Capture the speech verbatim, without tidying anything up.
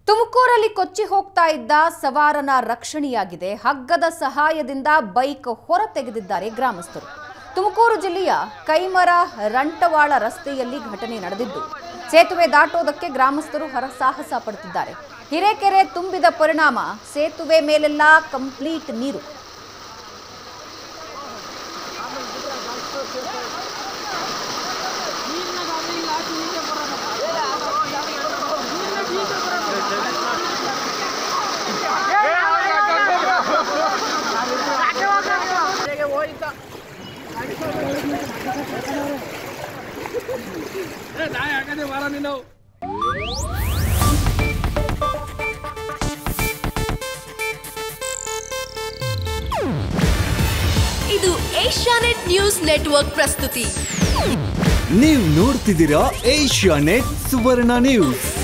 ತುಮಕೂರಲ್ಲಿ ಕೊಚ್ಚಿ ಹೋಗ್ತಾ ಇದ್ದ ಸವಾರನ ರಕ್ಷಣೆಯಾಗಿದೆ. ಹಗ್ಗದ ಸಹಾಯದಿಂದ ಬೈಕ್ ಹೊರ ತೆಗೆದಿದ್ದಾರೆ ಗ್ರಾಮಸ್ಥರು. ತುಮಕೂರು ಜಿಲ್ಲೆಯ ಕೈಮರ ರಂಟವಾಳ ರಸ್ತೆಯಲ್ಲಿ ಘಟನೆ ನಡೆದಿದ್ದು, ಸೇತುವೆ ದಾಟೋದಕ್ಕೆ ಗ್ರಾಮಸ್ಥರು ಹರಸಾಹಸ ಪಡುತ್ತಿದ್ದಾರೆ. ಹಿರೇಕೆರೆ ತುಂಬಿದ ಪರಿಣಾಮ ಸೇತುವೆ ಮೇಲೆಲ್ಲ ಕಂಪ್ಲೀಟ್ ನೀರು. ಇದು ಏಷ್ಯಾನೆಟ್ ನ್ಯೂಸ್ ನೆಟ್ವರ್ಕ್ ಪ್ರಸ್ತುತಿ. ನೀವು ನೋಡ್ತಿದ್ದೀರಾ ಏಷ್ಯಾನೆಟ್ ಸುವರ್ಣ ನ್ಯೂಸ್.